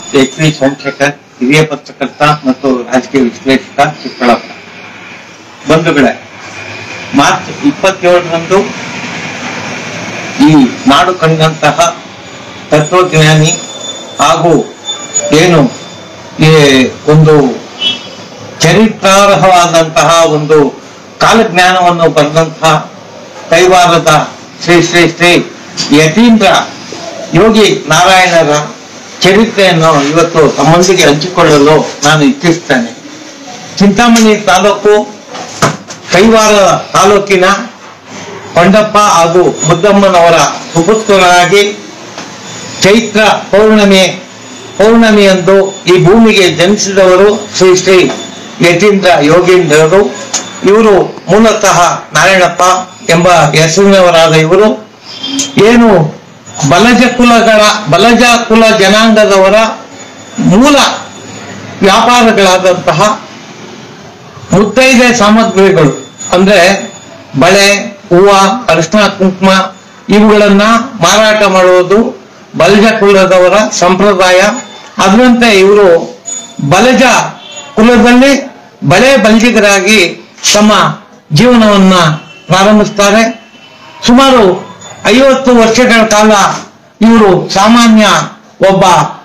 ಎಚ್.ವಿ. ಸೋಮಶೇಖರ್, ಹಿರಿಯ ಪತ್ರಕರ್ತ ಮತ್ತು ರಾಜಕೀಯ ವಿಶ್ಲೇಷಕ, ಚಿಕ್ಕಬಳ್ಳಾಪುರ. ಬಂಧುಗಳೇ, ಮಾರ್ಚ್ 27ರಂದು ಈ ನಾಡು ಕಂಡಂತಹ ತತ್ವಜ್ಞಾನಿ ಹಾಗೂ ಏನು ಒಂದು ಚರಿತ್ರಾರ್ಹವಾದಂತಹ ಒಂದು ಕಾಲಜ್ಞಾನವನ್ನು ಬರೆದಂತಹ ಕೈವಾರದ ಶ್ರೀ ಶ್ರೀ ಶ್ರೀ ಯತೀಂದ್ರ ಯೋಗಿ ನಾರಾಯಣರ ಚರಿತ್ರೆಯನ್ನು ಇವತ್ತು ತಮ್ಮೊಂದಿಗೆ ಹಂಚಿಕೊಳ್ಳಲು ನಾನು ಇಚ್ಛಿಸ್ತೇನೆ. ಚಿಂತಾಮಣಿ ತಾಲೂಕು ಕೈವಾರ ತಾಲೂಕಿನ ಕೊಂಡಪ್ಪ ಹಾಗೂ ಮುದ್ದಮ್ಮನವರ ಸುಪುತ್ರರಾಗಿ ಚೈತ್ರ ಪೌರ್ಣಮಿಯಂದು ಈ ಭೂಮಿಗೆ ಜನಿಸಿದವರು ಶ್ರೀ ಶ್ರೀ ಯತೀಂದ್ರ ಯೋಗೀಂದ್ರರು. ಇವರು ಮೂಲತಃ ನಾರಾಯಣಪ್ಪ ಎಂಬ ಹೆಸರಿನವರಾದ ಇವರು ಏನು ಬಲಜ ಕುಲ ಜನಾಂಗದವರ ಮೂಲ ವ್ಯಾಪಾರಗಳಾದಂತಹ ಮುತ್ತೈದೆ ಸಾಮಗ್ರಿಗಳು ಅಂದ್ರೆ ಬಳೆ, ಹೂವ, ಅರಿಶಿನ, ಕುಂಕುಮ ಇವುಗಳನ್ನ ಮಾರಾಟ ಮಾಡುವುದು ಬಲಜ ಕುಲದವರ ಸಂಪ್ರದಾಯ. ಅದರಂತೆ ಇವರು ಬಲಜ ಕುಲದಲ್ಲಿ ಬಲ್ಜಿಗರಾಗಿ ತಮ್ಮ ಜೀವನವನ್ನ ಪ್ರಾರಂಭಿಸ್ತಾರೆ. ಸುಮಾರು 50 ವರ್ಷಗಳ ಕಾಲ ಇವರು ಸಾಮಾನ್ಯ ಒಬ್ಬ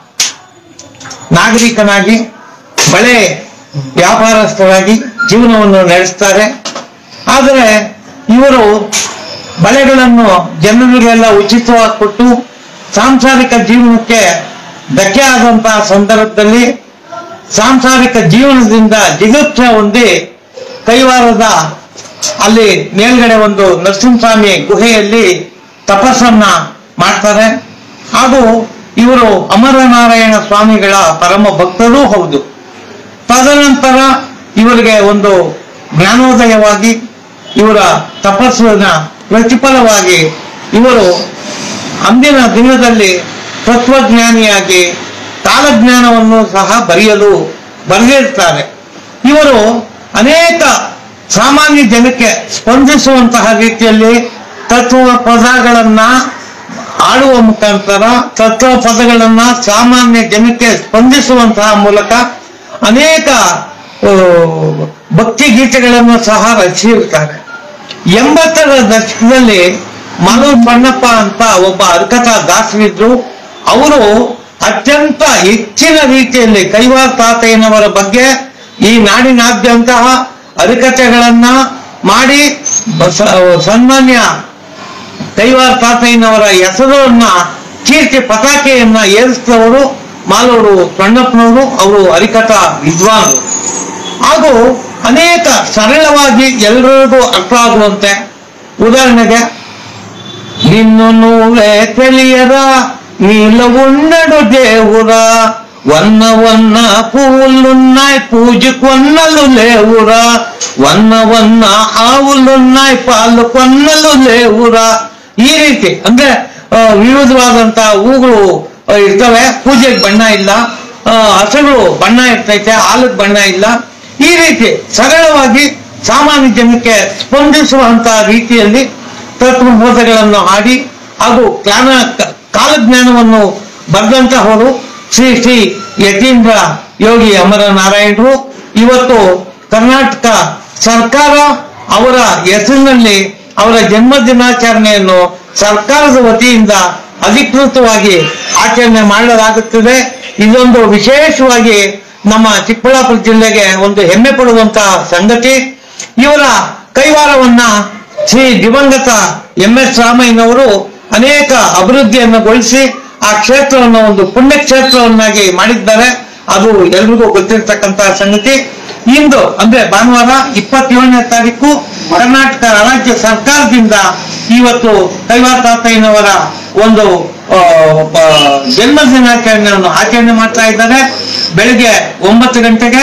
ನಾಗರಿಕನಾಗಿ ಬಳೆ ವ್ಯಾಪಾರಸ್ಥರಾಗಿ ಜೀವನವನ್ನು ನಡೆಸ್ತಾರೆ. ಆದರೆ ಇವರು ಬಳೆಗಳನ್ನು ಜನರಿಗೆಲ್ಲ ಉಚಿತವಾಗಿ ಕೊಟ್ಟು ಸಾಂಸಾರಿಕ ಜೀವನಕ್ಕೆ ಧಕ್ಕೆ ಆದಂತಹ ಸಂದರ್ಭದಲ್ಲಿ ಸಾಂಸಾರಿಕ ಜೀವನದಿಂದ ಜಿಗುಪ್ಸೆ ಹೊಂದಿ ಕೈವಾರದ ಅಲ್ಲಿ ಮೇಲ್ಗಡೆ ಒಂದು ನರಸಿಂಹಸ್ವಾಮಿ ಗುಹೆಯಲ್ಲಿ ತಪಸ್ಸನ್ನ ಮಾಡ್ತಾರೆ. ಹಾಗೂ ಇವರು ಅಮರನಾರಾಯಣ ಸ್ವಾಮಿಗಳ ಪರಮ ಭಕ್ತರೂ ಹೌದು. ತದನಂತರ ಇವರಿಗೆ ಒಂದು ಜ್ಞಾನೋದಯವಾಗಿ ಇವರ ತಪಸ್ಸಿನ ಪ್ರತಿಫಲವಾಗಿ ಇವರು ಅಂದಿನ ದಿನದಲ್ಲಿ ತತ್ವಜ್ಞಾನಿಯಾಗಿ ಕಾಲಜ್ಞಾನವನ್ನು ಸಹ ಬರೆದಿರ್ತಾರೆ. ಇವರು ಅನೇಕ ಸಾಮಾನ್ಯ ಜನಕ್ಕೆ ಸ್ಪಂದಿಸುವಂತಹ ರೀತಿಯಲ್ಲಿ ತತ್ವ ಪದಗಳನ್ನ ಆಡುವ ಮುಖಾಂತರ ತತ್ವ ಪದಗಳನ್ನ ಸಾಮಾನ್ಯ ಜನಕ್ಕೆ ಸ್ಪಂದಿಸುವಂತಹ ಮೂಲಕ ಅನೇಕ ಭಕ್ತಿ ಗೀತೆಗಳನ್ನು ಸಹ ರಚಿಸಿರ್ತಾರೆ. 80ರ ದಶಕದಲ್ಲಿ ಮನೋಜ್ ಬಣ್ಣಪ್ಪ ಅಂತ ಒಬ್ಬ ಹರಿಕಥಾ ದಾಸರಿದ್ರು. ಅವರು ಅತ್ಯಂತ ಹೆಚ್ಚಿನ ರೀತಿಯಲ್ಲಿ ಕೈವಾರ ತಾತಯ್ಯನವರ ಬಗ್ಗೆ ಈ ನಾಡಿನಾದ್ಯಂತಹ ಹರಿಕಥೆಗಳನ್ನ ಮಾಡಿ ಸನ್ಮಾನ್ಯ ಕೈವಾರ ತಾತಯ್ಯನವರ ಹೆಸರನ್ನ ಕೀರ್ತಿ ಪತಾಕೆಯನ್ನ ಏರಿಸಿದವರು ಮಾಲೂರು ಸಣ್ಣಪ್ಪನವರು. ಅವರು ಹರಿಕಥಾ ವಿದ್ವಾಂಸರು ಹಾಗೂ ಅನೇಕ ಸರಳವಾಗಿ ಎಲ್ಲರಿಗೂ ಅರ್ಥ ಆಗುವಂತೆ, ಉದಾಹರಣೆಗೆ నిన్ను తెలియరా నీలవున్నడు దేవురా వన్న పువ్వులున్నాయి పూజకొన్నలు లేవురా వన్న ఆవులున్నాయి పాలు కొన్నలు లేవురా. ಈ ರೀತಿ ಅಂದ್ರೆ ವಿವಿಧವಾದಂತಹ ಹೂಗಳು ಇರ್ತವೆ. ಪೂಜೆಗೆ ಬಣ್ಣ ಇಲ್ಲ, ಹಸುಗಳು ಬಣ್ಣ ಇರ್ತೈತೆ, ಹಾಲಿಗೆ ಬಣ್ಣ ಇಲ್ಲ. ಈ ರೀತಿ ಸರಳವಾಗಿ ಸಾಮಾನ್ಯ ಜನಕ್ಕೆ ಸ್ಪಂದಿಸುವಂತಹ ರೀತಿಯಲ್ಲಿ ತತ್ವಬೋಧಗಳನ್ನು ಹಾಡಿ ಹಾಗೂ ಕಾಲಜ್ಞಾನವನ್ನು ಬರೆದಂತಹವರು ಶ್ರೀ ಶ್ರೀ ಯತೀಂದ್ರ ಯೋಗಿ ಅಮರನಾರಾಯಣರು. ಇವತ್ತು ಕರ್ನಾಟಕ ಸರ್ಕಾರ ಅವರ ಹೆಸರಿನಲ್ಲಿ ಅವರ ಜನ್ಮ ದಿನಾಚರಣೆಯನ್ನು ಸರ್ಕಾರದ ವತಿಯಿಂದ ಅಧಿಕೃತವಾಗಿ ಆಚರಣೆ ಮಾಡಲಾಗುತ್ತದೆ. ಇದೊಂದು ವಿಶೇಷವಾಗಿ ನಮ್ಮ ಚಿಕ್ಕಬಳ್ಳಾಪುರ ಜಿಲ್ಲೆಗೆ ಒಂದು ಹೆಮ್ಮೆ ಪಡುವಂತಹ ಸಂಗತಿ. ಇವರ ಕೈವಾರವನ್ನ ಶ್ರೀ ದಿವಂಗತ MS ರಾಮಯ್ಯನವರು ಅನೇಕ ಅಭಿವೃದ್ಧಿಯನ್ನುಗೊಳಿಸಿ ಆ ಕ್ಷೇತ್ರವನ್ನು ಒಂದು ಪುಣ್ಯ ಕ್ಷೇತ್ರವನ್ನಾಗಿ ಮಾಡಿದ್ದಾರೆ. ಅದು ಎಲ್ರಿಗೂ ಗೊತ್ತಿರತಕ್ಕಂತಹ ಸಂಗತಿ. ಇಂದು ಅಂದ್ರೆ ಭಾನುವಾರ 27ನೇ ತಾರೀಕು ಕರ್ನಾಟಕ ರಾಜ್ಯ ಸರ್ಕಾರದಿಂದ ಇವತ್ತು ಕೈವಾರ ತಾತಯ್ಯನವರ ಒಂದು ಜನ್ಮ ದಿನಾಚರಣೆಯನ್ನು ಆಚರಣೆ ಮಾಡ್ತಾ ಇದ್ದಾರೆ. ಬೆಳಿಗ್ಗೆ 9 ಗಂಟೆಗೆ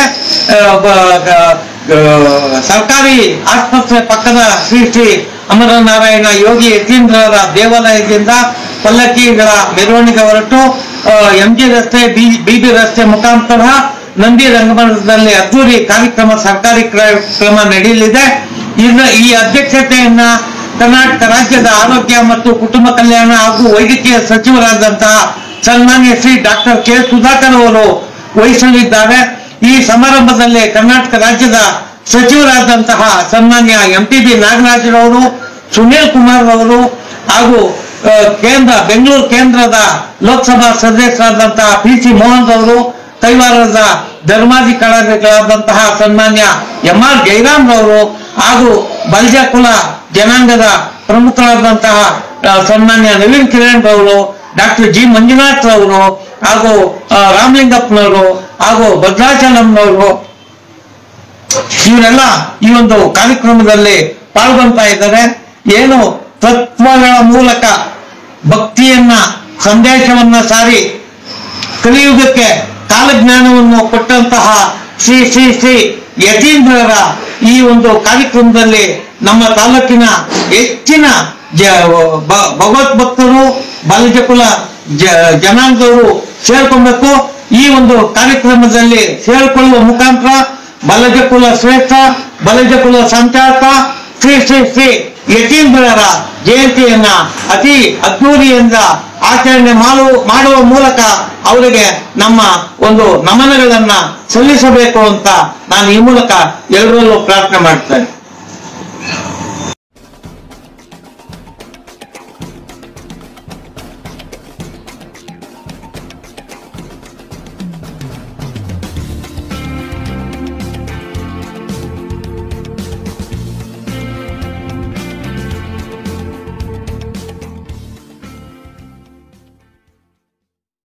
ಸರ್ಕಾರಿ ಆಸ್ಪತ್ರೆ ಪಕ್ಕದ ಶ್ರೀ ಶ್ರೀ ಅಮರನಾರಾಯಣ ಯೋಗಿ ಯತೀಂದ್ರರ ದೇವಾಲಯದಿಂದ ಪಲ್ಲಕ್ಕಿಗಳ ಮೆರವಣಿಗೆ ಹೊರಟು MG ರಸ್ತೆ, BB ರಸ್ತೆ ಮುಖಾಂತರ ನಂದಿ ರಂಗಮಂದಿರದಲ್ಲಿ ಅದ್ದೂರಿ ಕಾರ್ಯಕ್ರಮ, ಸರ್ಕಾರಿ ಕಾರ್ಯಕ್ರಮ ನಡೆಯಲಿದೆ. ಈ ಅಧ್ಯಕ್ಷತೆಯನ್ನ ಕರ್ನಾಟಕ ರಾಜ್ಯದ ಆರೋಗ್ಯ ಮತ್ತು ಕುಟುಂಬ ಕಲ್ಯಾಣ ಹಾಗೂ ವೈದ್ಯಕೀಯ ಸಚಿವರಾದಂತಹ ಸನ್ಮಾನ್ಯ ಶ್ರೀ ಡಾಕ್ಟರ್ ಕೆ ಸುಧಾಕರ್ ಅವರು ವಹಿಸಲಿದ್ದಾರೆ. ಈ ಸಮಾರಂಭದಲ್ಲಿ ಕರ್ನಾಟಕ ರಾಜ್ಯದ ಸಚಿವರಾದಂತಹ ಸನ್ಮಾನ್ಯ MTB ನಾಗರಾಜರವರು, ಸುನೀಲ್ ಕುಮಾರ್ ಅವರು ಹಾಗೂ ಬೆಂಗಳೂರು ಕೇಂದ್ರದ ಲೋಕಸಭಾ ಸದಸ್ಯರಾದಂತಹ PC ಮೋಹನ್ ಅವರು, ಕೈವಾರದ ಧರ್ಮಾಧಿಕಾರಿಗಳಾದಂತಹ ಸನ್ಮಾನ್ಯ MR ಜಯರಾಮ್ ರವರು ಹಾಗೂ ಬಲ್ಜ ಕುಲ ಜನಾಂಗದ ಪ್ರಮುಖರಾದಂತಹ ಸನ್ಮಾನ್ಯ ನವೀನ್ ಕಿರಣ್ ರವರು, ಡಾಕ್ಟರ್ G ಮಂಜುನಾಥ್ ರವರು ಹಾಗೂ ರಾಮಲಿಂಗಪ್ಪನವರು ಹಾಗೂ ಭದ್ರಾಚಲಂನವರು ಇವರೆಲ್ಲ ಈ ಒಂದು ಕಾರ್ಯಕ್ರಮದಲ್ಲಿ ಪಾಲ್ಗೊಳ್ತಾ ಇದ್ದಾರೆ. ಏನು ತತ್ವಗಳ ಮೂಲಕ ಭಕ್ತಿಯನ್ನ ಸಂದೇಶವನ್ನ ಸಾರಿ ಕಲಿಯುಗಕ್ಕೆ ಕಾಲಜ್ಞಾನವನ್ನು ಕೊಟ್ಟಂತಹ ಶ್ರೀ ಶ್ರೀ ಶ್ರೀ ಯತೀಂದ್ರರ ಈ ಒಂದು ಕಾರ್ಯಕ್ರಮದಲ್ಲಿ ನಮ್ಮ ತಾಲೂಕಿನ ಹೆಚ್ಚಿನ ಭಗವತ್ ಭಕ್ತರು, ಬಲಜಕುಲ ಜನಾಂಗದವರು ಸೇರ್ಕೊಳ್ಬೇಕು. ಈ ಒಂದು ಕಾರ್ಯಕ್ರಮದಲ್ಲಿ ಸೇರ್ಕೊಳ್ಳುವ ಮುಖಾಂತರ ಬಲಜಕುಲ ಶ್ರೇಷ್ಠ, ಬಲಜಕುಲ ಸಂಚಾರಕ ಶ್ರೀ ಶ್ರೀ ಶ್ರೀ ಯತೀಂದ್ರರ ಜಯಂತಿಯನ್ನ ಅತಿ ಅದ್ದೂರಿಯಿಂದ ಆಚರಣೆ ಮಾಡುವ ಮೂಲಕ ಅವರಿಗೆ ನಮ್ಮ ಒಂದು ನಮನಗಳನ್ನ ಸಲ್ಲಿಸಬೇಕು ಅಂತ ನಾನು ಈ ಮೂಲಕ ಎಲ್ಲರಲ್ಲೂ ಪ್ರಾರ್ಥನೆ ಮಾಡ್ತೇನೆ.